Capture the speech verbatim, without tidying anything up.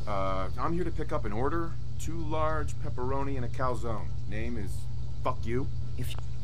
Uh, I'm here to pick up an order. Two large pepperoni and a calzone. Name is Fuck You. If